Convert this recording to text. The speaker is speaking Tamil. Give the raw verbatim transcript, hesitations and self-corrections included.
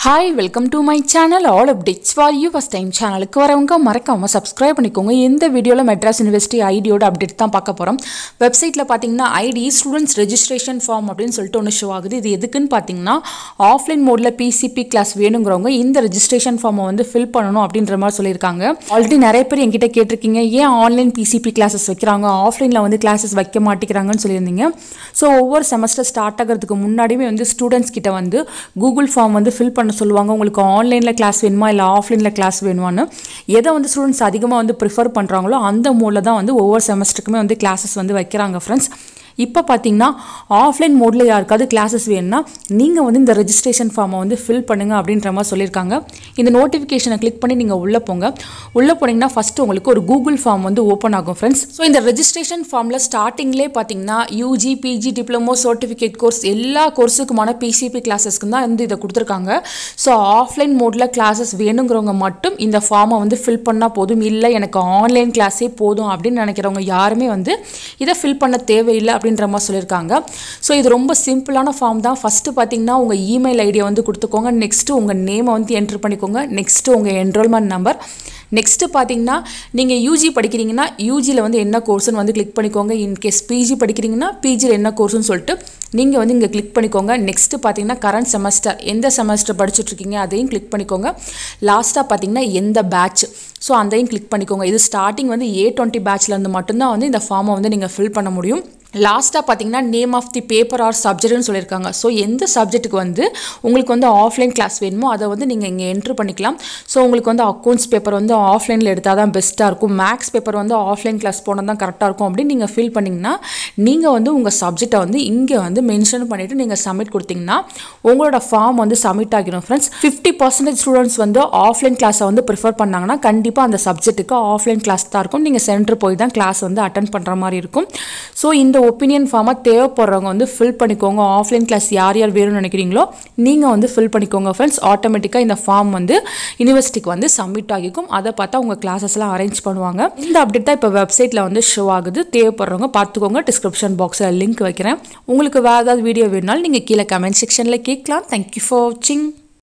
Hi, welcome to my channel. All updates for you. First time channel க்கு வரவங்க மறக்காம subscribe பண்ணிக்கோங்க. இந்த வீடியோல Madras University I D E ஓட அப்டேட் தான் பார்க்க போறோம். வெப்சைட்ல பாத்தீங்கன்னா I D E Students Registration Form அப்படினு சொல்லிட்டு ஒன்னு ஷோ ஆகுது. இது எதுக்குன்னு பாத்தீங்கன்னா ஆஃப்லைன் மோட்ல P C P கிளாஸ் வேணும்ங்கறவங்க இந்த ரெஜிஸ்ட்ரேஷன் ஃபார்மை வந்து fill பண்ணனும் அப்படின்ற மாதிரி சொல்லிருக்காங்க. ஆல்ரெடி நிறைய பேர் என்கிட்ட கேட்டிருக்கீங்க ஏன் online P C P classes வைக்கறாங்க ஆஃப்லைன்ல வந்து கிளாसेस வைக்க மாட்டேங்கறாங்கன்னு சொல்லிருந்தீங்க. சோ ஒவ்வொரு செமஸ்டர் ஸ்டார்ட் ஆகிறதுக்கு முன்னாடியே வந்து ஸ்டூடண்ட்ஸ் கிட்ட வந்து Google ஃபார்ம் வந்து fill பண்ண சொல்லுவாங்க. உங்களுக்கு ஆன்லைன்ல கிளாஸ் வேணுமா இல்ல ஆஃப்லைன்ல கிளாஸ் வேணுமான்னு எதை வந்து ஸ்டூடண்ட்ஸ் அதிகமா வந்து பிரெஃபர் பண்றாங்களோ அந்த மோட்ல தான் வந்து ஒவ்வொரு செமஸ்டருக்குமே வந்து கிளாसेस வந்து வைக்கறாங்க फ्रेंड्स. இப்போ பாத்தீங்கன்னா ஆஃப்லைன் மோட்ல யாருக்காவது கிளாसेस வேணும்னா நீங்க வந்து இந்த ரெஜிஸ்ட்ரேஷன் ஃபார்மை வந்து fill பண்ணுங்க அப்படின்ற மாதிரி சொல்லிருக்காங்க. இந்த நோட்டிஃபிகேஷனை கிளிக் பண்ணி நீங்க உள்ள போங்க. உள்ள போனீங்கன்னா ஃபர்ஸ்ட் உங்களுக்கு ஒரு Google ஃபார்ம் வந்து ஓபன் ஆகும் फ्रेंड्स. சோ இந்த ரெஜிஸ்ட்ரேஷன் ஃபார்ம்ல ஸ்டார்டிங்லயே பாத்தீங்கன்னா U G P G diploma certificate course எல்லா கோர்ஸுக்குமான P C P கிளாसेसக்கு தான் வந்து இத கொடுத்திருக்காங்க. சோ ஆஃப்லைன் மோட்ல கிளாसेस வேணும்ங்கறவங்க மட்டும் இந்த ஃபார்மை வந்து fill பண்ணா போதும். இல்ல எனக்கு ஆன்லைன் கிளாஸே போதும் அப்படி நினைக்கிறவங்க யாருமே வந்து இத fill பண்ண தேவையில்லை அப்படின்ற மாதிரி சொல்லிருக்காங்க. சோ இது ரொம்ப சிம்பிளான ஃபார்ம் தான். ஃபர்ஸ்ட் பாத்தீங்கன்னா உங்க இமெயில் ஐடியை வந்து கொடுத்துக்கோங்க. நெக்ஸ்ட் உங்க நேமை வந்து என்டர் பண்ணிக்கோங்க. நெக்ஸ்ட் உங்க என்ரோல்மென்ட் நம்பர். நெக்ஸ்ட் பாத்தீங்கன்னா நீங்க U G படிக்கிறீங்கன்னா U G ல வந்து என்ன கோர்ஸ்னு வந்து கிளிக் பண்ணிக்கோங்க. இன் கேஸ் P G படிக்கிறீங்கன்னா P G ல என்ன கோர்ஸ்னு சொல்லிட்டு நீங்க வந்து இங்க கிளிக் பண்ணிக்கோங்க. நெக்ஸ்ட் பாத்தீங்கன்னா கரண்ட் செமஸ்டர் எந்த செமஸ்டர் படிச்சிட்டு இருக்கீங்க அதையும் கிளிக் பண்ணிக்கோங்க. லாஸ்டா பாத்தீங்கன்னா எந்த பேட்ச் சோ அதையும் கிளிக் பண்ணிக்கோங்க. இது ஸ்டார்டிங் வந்து A twenty பேட்ச்ல இருந்து மட்டும் தான் வந்து இந்த ஃபார்மை வந்து நீங்க fill பண்ண முடியும். லாஸ்டா பாத்தீங்கன்னா name of the paper or சப்ஜெக்ட்னு சொல்லிருக்காங்க. சோ எந்த சப்ஜெக்ட்டுக்கு வந்து உங்களுக்கு வந்து ஆஃப்லைன் கிளாஸ் வேணுமோ அதை வந்து நீங்க இங்க என்டர் பண்ணிக்கலாம். சோ உங்களுக்கு வந்து அக்கவுண்ட்ஸ் பேப்பர் வந்து ஆஃப்லைன்ல எடுத்தா தான் பெஸ்ட்டா இருக்கும். மேக்ஸ் பேப்பர் வந்து ஆஃப்லைன் கிளாஸ் போனா தான் கரெக்ட்டா இருக்கும் அப்படி நீங்க ஃபீல் பண்ணீங்கன்னா நீங்க வந்து உங்க சப்ஜெக்ட்டை வந்து இங்க வந்து மென்ஷன் பண்ணிட்டு நீங்க சப்மிட் கொடுத்தீங்கன்னா உங்களோட ஃபார்ம் வந்து சப்மிட் ஆகிடும் फ्रेंड्स. fifty percent ஸ்டூடண்ட்ஸ் வந்து ஆஃப்லைன் கிளாஸை வந்து ப்ரிஃபர் பண்ணாங்கன்னா கண்டிப்பா அந்த சப்ஜெக்ட்டுக்கு ஆஃப்லைன் கிளாஸ் தான் இருக்கும். நீங்க சென்டர் போய் தான் கிளாஸ் வந்து அட்டெண்ட் பண்ற மாதிரி இருக்கும். சோ இந்த ஒபினியன் ஃபார்மை தேவைப்படுறவங்க வந்து fill பண்ணிக்கோங்க. ஆஃப்லைன் கிளாஸ் யார் யார் வேணும்னு நினைக்கிறீங்களோ நீங்க வந்து fill பண்ணிக்கோங்க फ्रेंड्स. ஆட்டோமேட்டிக்கா இந்த ஃபார்ம் வந்து யுனிவர்சிட்டிக்கு வந்து சப்மிட் ஆகிக்கும். அதை பார்த்தா உங்க கிளாसेस எல்லாம் அரேஞ்ச் பண்ணுவாங்க. இந்த அப்டேட் தான் இப்போ வெப்சைட்ல வந்து ஷோ ஆகுது. தேவைப்படுறவங்க பார்த்துக்கோங்க. டிஸ்கிரிப்ஷன் பாக்ஸ்ல லிங்க் வைக்கிறேன். உங்களுக்கு வேற ஏதாவது வீடியோ வேணும்னாலும் நீங்க கீழே கமெண்ட் செக்ஷன்ல கேட்கலாம். Thank you for watching.